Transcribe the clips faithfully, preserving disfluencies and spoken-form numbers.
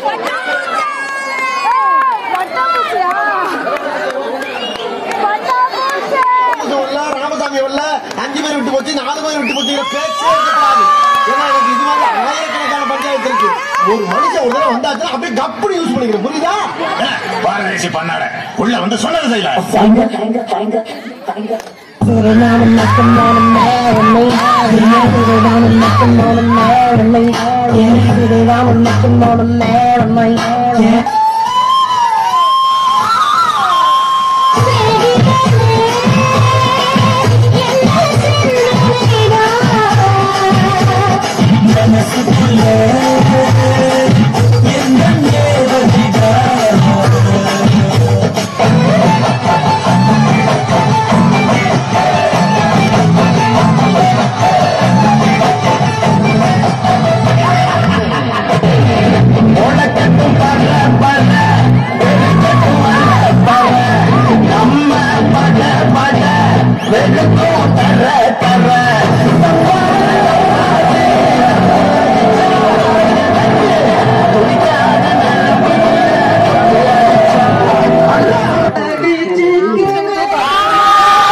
ராமசாமி உள்ள அஞ்சு பேர் விட்டு போச்சு நாலு பேர் விட்டு போச்சு பேச்சே இருக்காது. ஏன்னா எனக்கு இது மாதிரி ஆயிரக்கணக்கான பஞ்சாயத்து இருக்கு. ஒரு மனுஷன் ஒரு தடவை வந்தாச்சுன்னா அப்படியே கப்புனு யூஸ் பண்ணிக்கிறேன். புரியுதா? பாரதேசி பண்ணாட உள்ள வந்து சொன்னது செய்யல.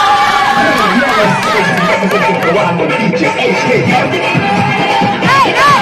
Hey, hey!